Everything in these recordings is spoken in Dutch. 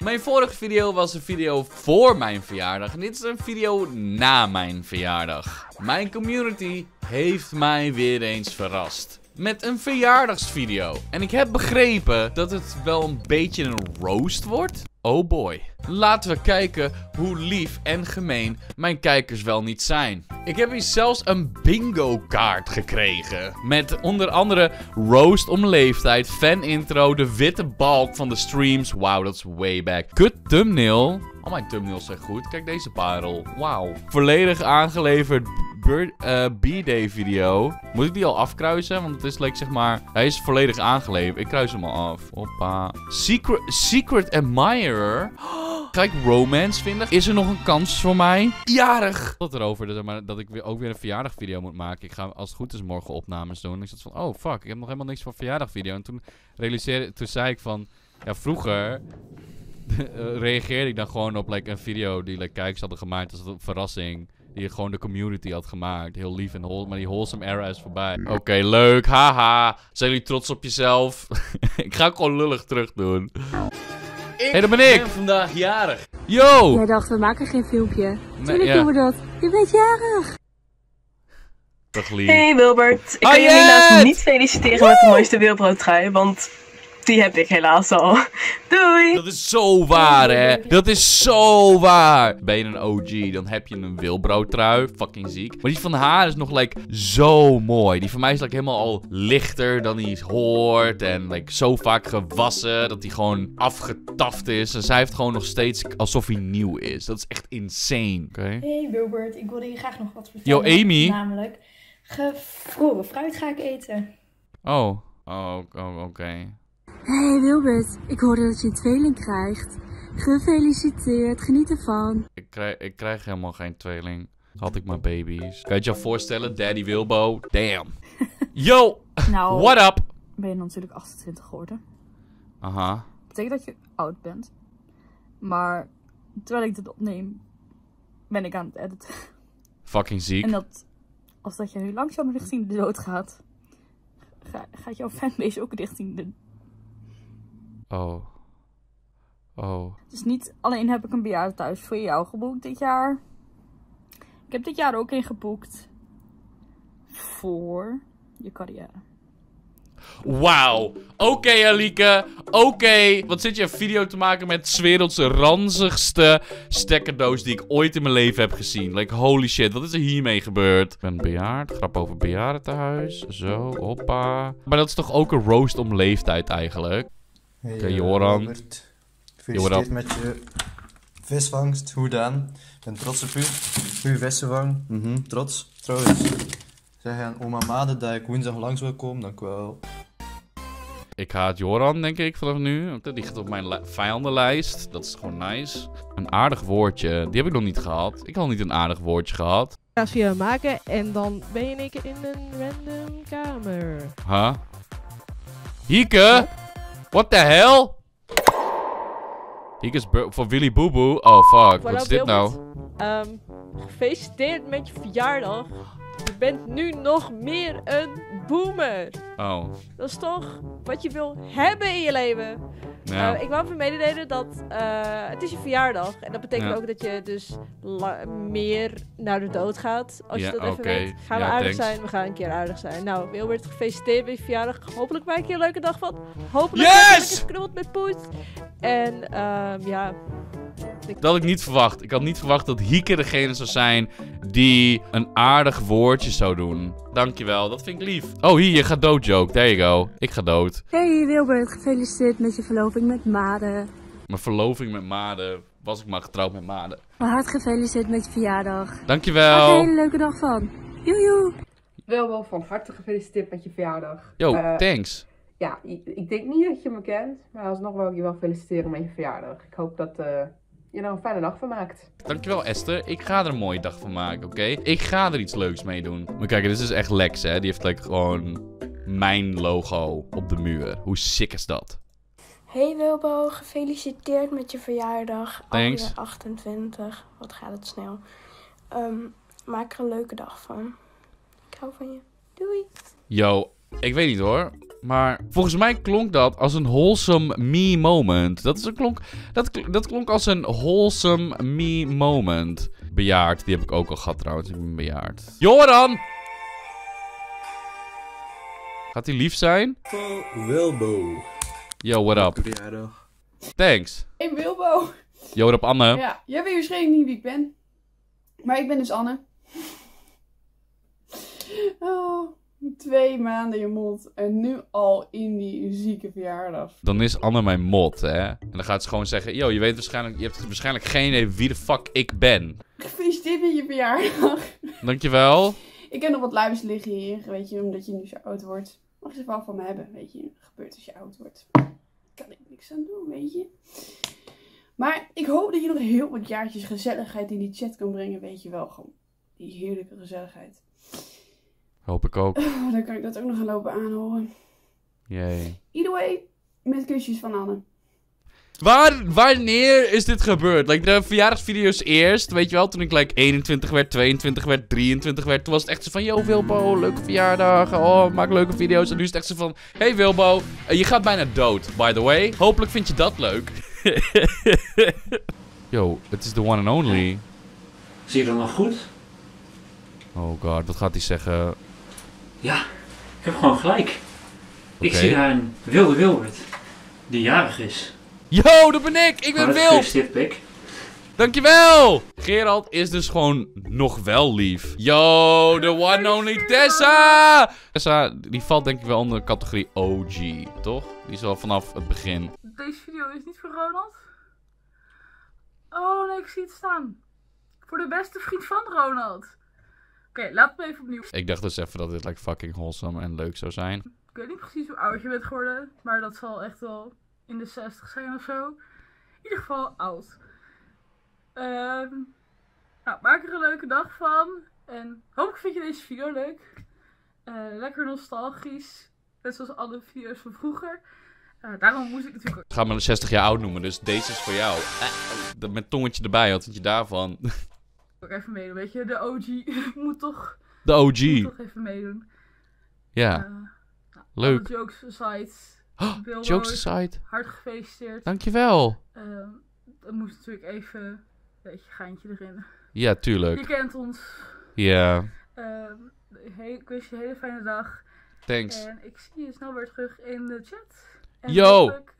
Mijn vorige video was een video voor mijn verjaardag. En dit is een video na mijn verjaardag. Mijn community heeft mij weer eens verrast. Met een verjaardagsvideo. En ik heb begrepen dat het wel een beetje een roast wordt. Oh boy. Laten we kijken hoe lief en gemeen mijn kijkers wel niet zijn. Ik heb hier zelfs een bingo kaart gekregen. Met onder andere roast om leeftijd, fan intro, de witte balk van de streams. Wauw, dat is way back. Kut thumbnail. Al mijn thumbnails zijn goed. Kijk deze parel. Wauw. Volledig aangeleverd B-Day video. Moet ik die al afkruisen? Want het is like, zeg maar, hij is volledig aangeleverd. Ik kruis hem al af. Hoppa. Secret Admirer. Ga ik romance vinden? Is er nog een kans voor mij? Jarig! Tot erover dat ik ook weer een verjaardagvideo moet maken. Ik ga als het goed is morgen opnames doen. En ik zat van, oh fuck, ik heb nog helemaal niks voor verjaardagvideo. En toen zei ik van, ja vroeger reageerde ik dan gewoon op like, een video die kijkers hadden gemaakt als een verrassing. Die gewoon de community had gemaakt. Heel lief en maar die wholesome era is voorbij. Oké, leuk. Haha. Zijn jullie trots op jezelf? Ik ga gewoon lullig terug doen. Hé, dat ben ik. Ben vandaag jarig. Yo! Jij dacht, we maken geen filmpje. Tuurlijk doen we dat. Je bent jarig. Dag lief. Hey Wilbert. Ik kan je helaas niet feliciteren met de mooiste Wilbroodtrui, want die heb ik helaas al. Doei! Dat is zo waar, hè? Dat is zo waar. Ben je een OG, dan heb je een Wilbro-trui. Fucking ziek. Maar die van haar is nog, like, zo mooi. Die van mij is, like, helemaal al lichter dan die hoort. En, like, zo vaak gewassen dat die gewoon afgetaft is. En zij heeft gewoon nog steeds alsof hij nieuw is. Dat is echt insane. Oké. Hey Wilbert, ik wilde je graag nog wat vertellen. Yo, Amy. Namelijk, gevroren fruit ga ik eten. Oh, oké. Hey Wilbert, ik hoorde dat je een tweeling krijgt. Gefeliciteerd, geniet ervan. Ik krijg helemaal geen tweeling. Had ik maar baby's. Kan je het je voorstellen? Daddy Wilbo. Damn. Yo! Nou, what up? ben je natuurlijk 28 geworden. Aha. Dat betekent dat je oud bent. Maar terwijl ik dit opneem, ben ik aan het editen. Fucking ziek. En dat, als dat je nu langzaam richting de dood gaat, gaat jouw fanbase ook richting de... Oh. Dus niet alleen heb ik een bejaardentehuis voor jou geboekt dit jaar. Ik heb dit jaar ook een geboekt voor je carrière. Wauw. Oké, Alike. Oké. Wat zit je een video te maken met 's wereldse ranzigste stekkerdoos die ik ooit in mijn leven heb gezien. Like, holy shit. Wat is er hiermee gebeurd? Ik ben bejaard. Grap over bejaardentehuis. Zo, hoppa. Maar dat is toch ook een roast om leeftijd eigenlijk? Hey, Oké, Joran. Robert, gefeliciteerd met je visvangst. Hoe dan? Ik ben trots op u. Uw vissenvang. Trots. Trouwens, zeg aan oma Made dat ik woensdag langs wil komen. Dank u wel. Ik haat Joran, denk ik, vanaf nu. Want die gaat op mijn vijandenlijst. Dat is gewoon nice. Een aardig woordje. Die heb ik nog niet gehad. Ik had nog niet een aardig woordje gehad. Ga via maken en dan ben je in één keer in een random kamer. Huh? Hieke? What the hell? Hieke is voor Willy Boeboe. Oh fuck, wat is dit nou? Gefeliciteerd met je verjaardag. Je bent nu nog meer een boomer. Oh. Dat is toch wat je wil hebben in je leven. Ja. Ik wou even mededelen dat het is je verjaardag. En dat betekent ook dat je dus meer naar de dood gaat. Als je dat even weet. Gaan we aardig zijn? We gaan een keer aardig zijn. Nou, Wilbert, gefeliciteerd met je verjaardag. Hopelijk maak je een leuke dag van. Hopelijk heb je geknuddeld met Poes. En ja... Dat had ik niet verwacht. Ik had niet verwacht dat Hieke degene zou zijn die een aardig woordje zou doen. Dankjewel, dat vind ik lief. Oh, hier, je gaat dood, joke. There you go. Ik ga dood. Hey Wilbert, gefeliciteerd met je verloving met Made. Mijn verloving met Made. Was ik maar getrouwd met Made. Maar hard gefeliciteerd met je verjaardag. Dankjewel. Maak er een hele leuke dag van. Joejoe. Wilbo, van harte gefeliciteerd met je verjaardag. Yo, thanks. Ja, ik denk niet dat je me kent, maar alsnog wil ik je wel feliciteren met je verjaardag. Ik hoop dat je er een fijne dag van maakt. Dankjewel Esther. Ik ga er een mooie dag van maken, oké? Ik ga er iets leuks mee doen. Maar kijk, dit is echt Lex, hè? Die heeft like, gewoon mijn logo op de muur. Hoe sick is dat? Hey Wilbo, gefeliciteerd met je verjaardag. Thanks. Alweer 28. Wat gaat het snel. Maak er een leuke dag van. Ik hou van je. Doei. Yo, ik weet niet hoor. Maar volgens mij klonk dat als een wholesome me moment. Dat klonk als een wholesome me moment. Bejaard, die heb ik ook al gehad trouwens. Ik ben bejaard. Joran! Gaat hij lief zijn? Wilbo. Yo, what up? Thanks. Hey Wilbo. Yo, what up Anne? Ja, jij weet waarschijnlijk niet wie ik ben. Maar ik ben dus Anne. Oh, 2 maanden je mond. En nu al in die zieke verjaardag. Dan is Anne mijn mod, hè? En dan gaat ze gewoon zeggen... Yo, je hebt waarschijnlijk geen idee wie de fuck ik ben. Gefeliciteerd met je verjaardag. Dankjewel. Ik heb nog wat luims liggen hier. Weet je, omdat je nu zo oud wordt. Mag je ze wel van me hebben, weet je. Dat gebeurt als je oud wordt. Kan ik niks aan doen, weet je. Maar ik hoop dat je nog heel wat jaartjes gezelligheid in die chat kan brengen. Weet je wel, gewoon die heerlijke gezelligheid. Hoop ik ook. Dan kan ik dat ook nog gaan lopen aanhoren. Jee. Either way, met kusjes van Anne. Wanneer is dit gebeurd? De verjaardagsvideo's eerst, weet je wel, toen ik 21 werd, 22 werd, 23 werd. Toen was het echt zo van, yo Wilbo, leuke verjaardag, oh, maak leuke video's. En nu is het echt zo van, hey Wilbo, je gaat bijna dood, by the way. Hopelijk vind je dat leuk. Yo, het is the one and only. Zie je dat nog goed? Oh god, wat gaat hij zeggen? Ja, ik heb gewoon gelijk. Ik zie daar een wilde Wilbert, die jarig is. Yo, dat ben ik! Ik ben wild! Dankjewel! Gerald is dus gewoon nog wel lief. Yo, the one only Tessa! Tessa, die valt denk ik wel onder de categorie OG, toch? Die is wel vanaf het begin. Deze video is niet voor Ronald. Oh nee, ik zie het staan. Voor de beste vriend van Ronald. Oké, laat me even opnieuw. Ik dacht dus even dat dit fucking wholesome en leuk zou zijn. Ik weet niet precies hoe oud je bent geworden, maar dat zal echt wel in de 60 zijn of zo. In ieder geval oud. Nou, maak er een leuke dag van. En hopelijk vind je deze video leuk. Lekker nostalgisch. Net zoals alle video's van vroeger. Daarom moest ik natuurlijk... Ik ga me 60 jaar oud noemen, dus deze is voor jou. Met tongetje erbij, wat vind je daarvan? Ook even meedoen, weet je. De OG moet toch... De OG. Moet toch even meedoen. Ja. Leuk. Jokes aside. Jokes aside. Hard gefeliciteerd. Dankjewel. Dan moest natuurlijk even een beetje geintje erin. Ja, tuurlijk. Je kent ons. Ja. Ik wens je een hele fijne dag. Thanks. En ik zie je snel weer terug in de chat. En yo! hopelijk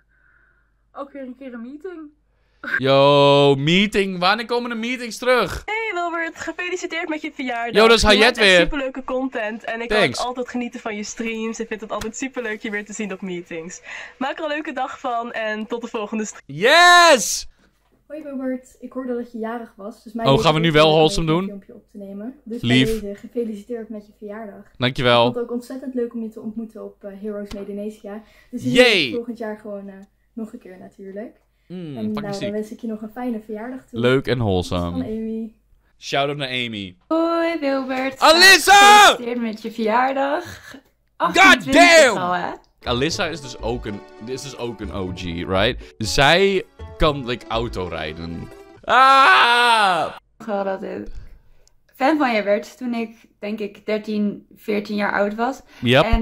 ook weer een keer een meeting. Yo, meeting. Wanneer komen de meetings terug? Hey Wilbert, gefeliciteerd met je verjaardag. Yo, dat is Hayet weer. Superleuke content en ik kan altijd genieten van je streams. Ik vind het altijd superleuk je weer te zien op meetings. Maak er een leuke dag van en tot de volgende stream. Yes! Hoi Wilbert, ik hoorde dat je jarig was. Dus gaan we nu wel wholesome doen? Een filmpje op te nemen. Dus lief. Bij deze, gefeliciteerd met je verjaardag. Dankjewel. Ik vond het ook ontzettend leuk om je te ontmoeten op Heroes Medenesia. Dus we zien je volgend jaar gewoon nog een keer natuurlijk. En nou, dan wens ik je nog een fijne verjaardag toe. Leuk en wholesome. Van Amy. Shout-out naar Amy. Hoi Wilbert. Alissa! Gefeliciteerd met je verjaardag. God damn! Al, hè? Alissa is dus ook een OG, right? Zij kan autorijden. Ah! Wel dat ik fan van je werd toen ik denk ik 13, 14 jaar oud was. Yep. En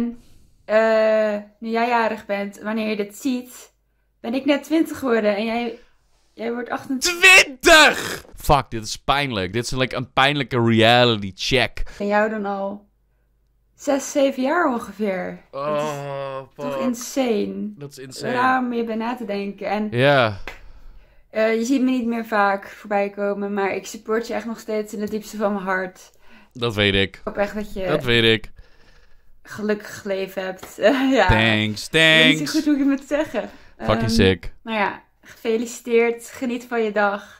nu jij jarig bent, wanneer je dit ziet, ben ik net 20 geworden en jij wordt 28. 20! Fuck, dit is pijnlijk. Dit is een pijnlijke reality check. En jou dan al 6, 7 jaar ongeveer. Oh, dat is toch insane. Dat is insane. Raar om je bij na te denken. En ja. Je ziet me niet meer vaak voorbij komen, maar ik support je echt nog steeds in het diepste van mijn hart. Dat weet ik. Ik hoop echt dat je... Dat weet ik. Gelukkig geleefd hebt. Ja. Thanks. Ik weet niet zo goed hoe ik het moet zeggen. Fucking sick. Nou ja, gefeliciteerd. Geniet van je dag.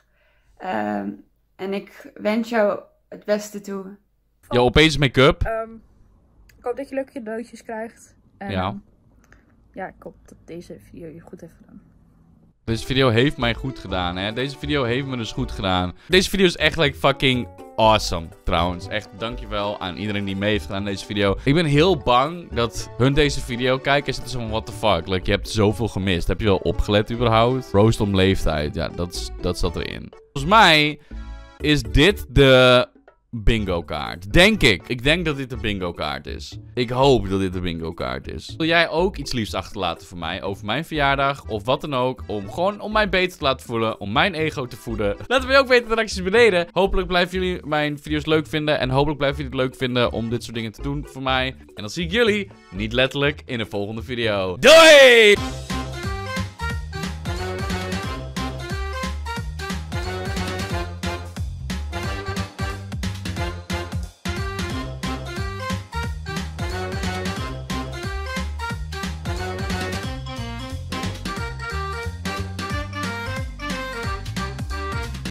En ik wens jou het beste toe. Yo, opeens make-up. Ik hoop dat je leuke cadeautjes krijgt. En, ja. Ja, ik hoop dat deze video je goed heeft gedaan. Deze video heeft mij goed gedaan, hè. Deze video heeft me dus goed gedaan. Deze video is echt fucking awesome, trouwens. Echt, dankjewel aan iedereen die mee heeft gedaan aan deze video. Ik ben heel bang dat hun deze video kijken en zitten zo van, what the fuck. Je hebt zoveel gemist. Heb je wel opgelet überhaupt? Roast om leeftijd. Ja, dat zat erin. Volgens mij is dit de bingo kaart. Denk ik. Ik denk dat dit de bingo kaart is. Ik hoop dat dit de bingo kaart is. Wil jij ook iets liefs achterlaten voor mij over mijn verjaardag of wat dan ook? Om mij beter te laten voelen. Om mijn ego te voeden. Laat me ook weten in de reacties beneden. Hopelijk blijven jullie mijn video's leuk vinden. En hopelijk blijven jullie het leuk vinden om dit soort dingen te doen voor mij. En dan zie ik jullie, niet letterlijk, in de volgende video. Doei!